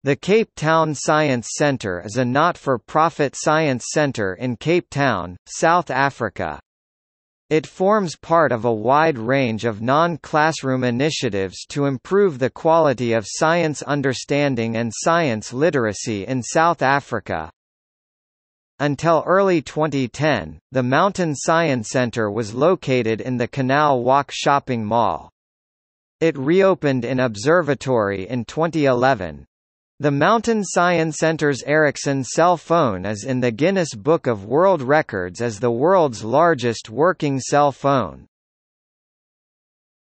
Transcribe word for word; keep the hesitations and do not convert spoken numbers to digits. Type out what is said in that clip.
The Cape Town Science Centre is a not-for-profit science centre in Cape Town, South Africa. It forms part of a wide range of non-classroom initiatives to improve the quality of science understanding and science literacy in South Africa. Until early twenty ten, the Mountain Sciencentre was located in the Canal Walk shopping mall. It reopened in Observatory in twenty eleven. The Mountain Sciencentre's Ericsson cell phone is in the Guinness Book of World Records as the world's largest working cell phone.